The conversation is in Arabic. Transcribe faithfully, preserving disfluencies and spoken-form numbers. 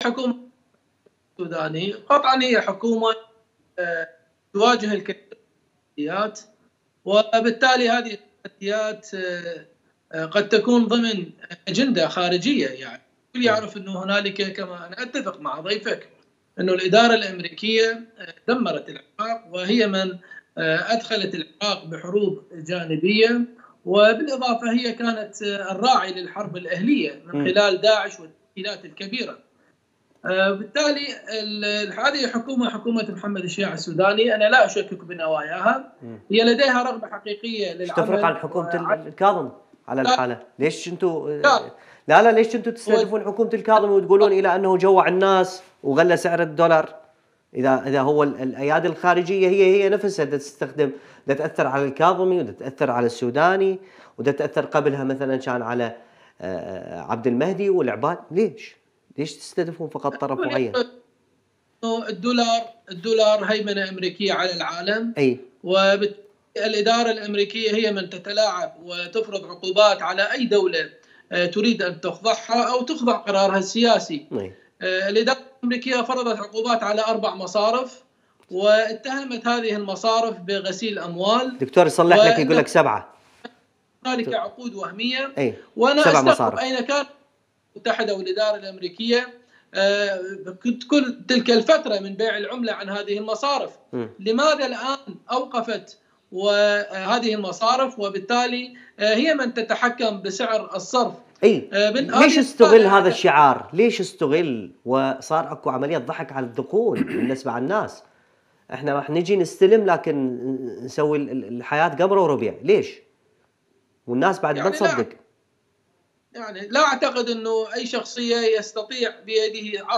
الحكومة السوداني قطعا هي حكومة تواجه التحديات، وبالتالي هذه التحديات قد تكون ضمن أجندة خارجية. يعني الكل يعرف أنه هنالك، كما أنا أتفق مع ضيفك، أنه الإدارة الأمريكية دمرت العراق، وهي من أدخلت العراق بحروب جانبية، وبالإضافة هي كانت الراعي للحرب الأهلية من خلال داعش والتشكيلات الكبيرة. بالتالي هذه حكومة حكومة محمد الشياع السوداني أنا لا أشكك بنواياها، هي لديها رغبة حقيقية للعمل. تفرق عن حكومة الكاظم على الحالة؟ ليش انتم لا لا ليش انتم تستهدفون حكومة الكاظم وتقولون إلى أنه جوع الناس وغلى سعر الدولار؟ إذا إذا هو الأيادي الخارجية هي هي نفسها تستخدم، تأثر على الكاظمي وتأثر على السوداني وتأثر قبلها مثلا كان على عبد المهدي والعباد. ليش؟ ليش تستهدفون فقط طرف معين؟ الدولار الدولار هيمنة أمريكية على العالم، أي والإدارة الأمريكية هي من تتلاعب وتفرض عقوبات على أي دولة تريد أن تخضعها أو تخضع قرارها السياسي. أي. الإدارة الأمريكية فرضت عقوبات على أربع مصارف، واتهمت هذه المصارف بغسيل أموال. دكتور يصلح لك يقول لك سبعة. هنالك عقود وهمية. أي. وأنا سبع أستغرب مصارف. أين كانت المتحدة والإدارة الأمريكية كل تلك الفترة من بيع العملة عن هذه المصارف؟ م. لماذا الآن أوقفت وهذه المصارف، وبالتالي هي من تتحكم بسعر الصرف؟ اي ليش استغل هذا الشعار؟ ليش استغل وصار اكو عمليه ضحك على الذقون بالنسبه على الناس؟ احنا راح نجي نستلم لكن نسوي الحياه قمره وربيع. ليش؟ والناس بعد يعني ما تصدق. لا يعني لا اعتقد انه اي شخصيه يستطيع بيده